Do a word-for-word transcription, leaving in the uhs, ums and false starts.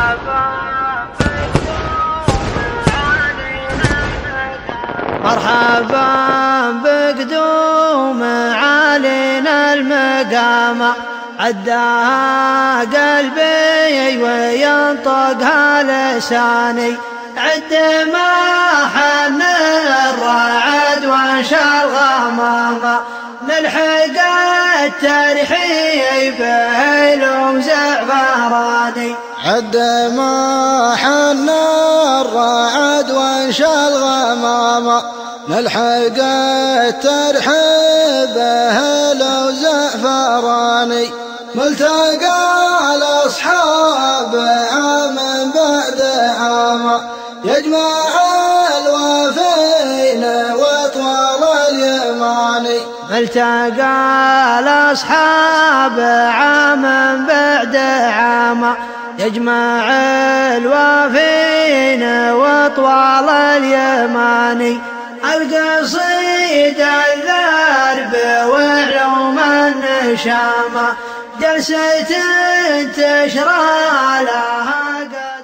مرحبا بقدوم علينا المقامة، عداها قلبي وينطقها لساني، عد ما حن الرعد وانشى الغمامة، نلحق الترحيب بهيل زعفراني. عد ما حن الرعد وانشى الغمامة، نلحق الترحيب بهيل زعفراني. ملتقى الأصحاب عام بعد عام، يجمع الوافين وطوال اليماني. ملتقى الأصحاب عام بعد عام، يجمع الوافين وطوال اليماني. القصيد الذرب وعلوم النشامة، جلسة تشرى لها